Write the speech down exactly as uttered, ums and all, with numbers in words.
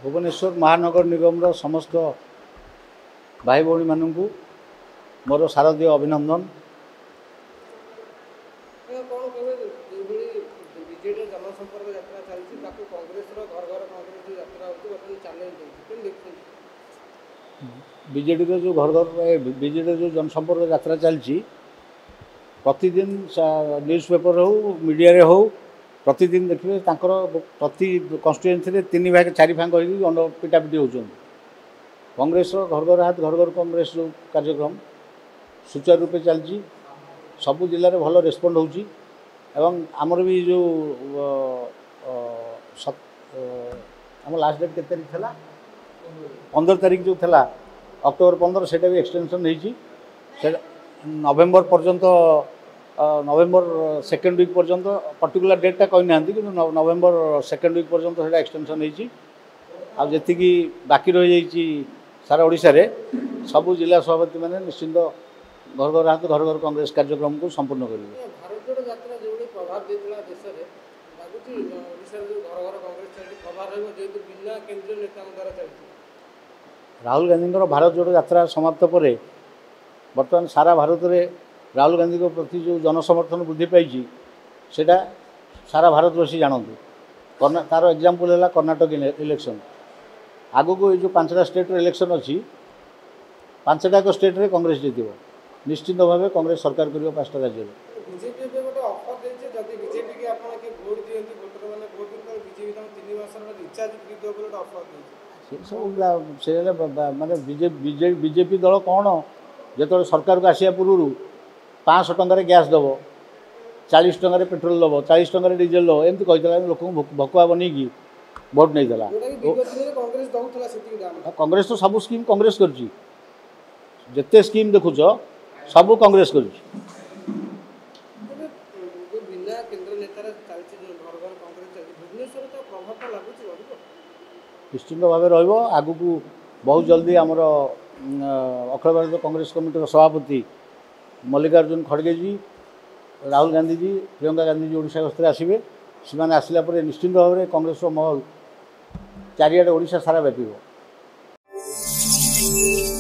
भुवनेश्वर महानगर निगम रो समस्त भाई भौणी मानू मोर शारदीय अभिनंदन। बीजेडी जो घर घर बीजेडी जो जनसंपर्क यात्रा चलती प्रतिदिन न्यूज़ पेपर हो मीडिया रे हो प्रतिदिन देखिए प्रति कन्स्टिट्यूएंसी तीन भाग चारि भाग हो पिटापिटी होती कांग्रेस घर घर हाथ घर घर कांग्रेस जो कार्यक्रम सुचारू रूपे चलती सबू जिले में भल रेस्पॉन्ड होची एवं आमर भी जो आम लास्ट डेट केते तारीख थला पंद्रह तारीख जो थला अक्टोबर पंद्रह से भी एक्सटेंशन होती नवेम्बर पर्यंत नवेम्बर सेकेंड वीक पर्यंत पर्टिकुलर डेटा कही ना कि नवेम्बर सेकेंड वीक पर्यंत से एक्सटेंशन होती आती बाकी रही जाइए सारा ओडिशा रे सबू जिला सभापति मैंने निश्चिंत घर घर हाथ घर घर कांग्रेस कार्यक्रम को संपूर्ण करेंगे। राहुल गांधी भारत जोड़ो यात्रा समाप्त पर बर्तमान सारा भारत में राहुल गांधी को प्रति जो जनसमर्थन वृद्धि पाई सेटा सारा भारतवासी जानते तार एग्जांपल है कर्नाटक इलेक्शन आगु को ये जो पांचटा स्टेट इलेक्शन अच्छी पांचटा को स्टेट रे कांग्रेस जीत निश्चित भाव कांग्रेस सरकार कर पांचटा राज्य माने बीजेपी दल कौन जो सरकार को आसिया पूर्व पाँच सौ टकर गैस दब चालीस टकर पेट्रोल दब चालीस टकर डीजेल दब एमती कही लोक भकुआ बनईकी भोट नहीं देला कांग्रेस तो सब स्कीम कांग्रेस करची जिते स्कीम देखुच सब कांग्रेस करची निश्चिंत भाव रगू को बहुत जल्दी आमर अखिल भारत कांग्रेस कमिटी सभापति मल्लिकार्जुन खड़गे जी राहुल गांधी जी प्रियंका गांधी जी ओडिशा गस्तर आसवे से आसला निश्चिंत भाव में कांग्रेस महल चारिआडे ओडिशा सारा व्यापी।